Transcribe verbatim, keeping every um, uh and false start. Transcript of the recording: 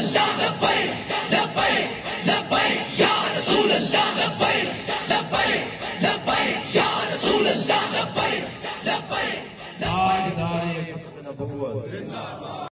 अल्लाह लब्बैक लब्बैक लब्बैक या रसूल अल्लाह लब्बैक लब्बैक लब्बैक या रसूल अल्लाह लब्बैक लब्बैक लब्बैक।